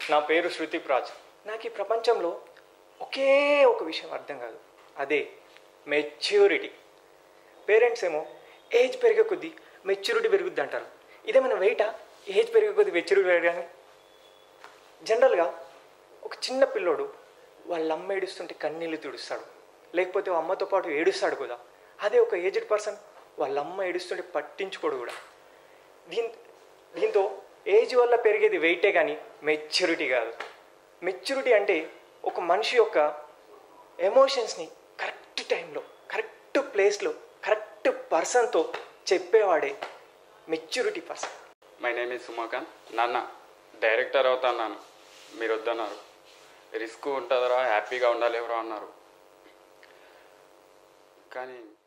నా పేరు శృతిప్ రాజ్. నాకు ఈ ప్రపంచంలో ఒకే ఒక విషయం అర్థం కాదు, అదే మెచ్యూరిటీ. పేరెంట్స్ ఏమో ఏజ్ పెరిగే కొద్దీ మెచ్యూరిటీ పెరుగుద్ది అంటారు. ఇదేమైనా వెయిటా? ఏజ్ పెరిగే కొద్దీ మెచ్యూరిటీ పెరగడానికి. జనరల్గా ఒక చిన్న పిల్లోడు వాళ్ళ అమ్మ ఏడుస్తుంటే కన్నీళ్ళు తుడుస్తాడు, లేకపోతే అమ్మతో పాటు ఏడుస్తాడు కూడా. అదే ఒక ఏజ్డ్ పర్సన్ వాళ్ళ అమ్మ ఏడుస్తుంటే పట్టించుకోడు కూడా. దీంతో ఏజ్ వల్ల పెరిగేది వెయిటే కానీ మెచ్యూరిటీ కాదు. మెచ్యూరిటీ అంటే ఒక మనిషి యొక్క ఎమోషన్స్ని కరెక్ట్ టైంలో, కరెక్ట్ ప్లేస్లో, కరెక్ట్ పర్సన్తో చెప్పేవాడే maturity person. My name is Sumakanth. నాన్న డైరెక్టర్ అవుతాను, మీరు వద్దన్నారు. రిస్క్ ఉంటుందిరా, హ్యాపీగా ఉండాలి ఎవరో అన్నారు. కానీ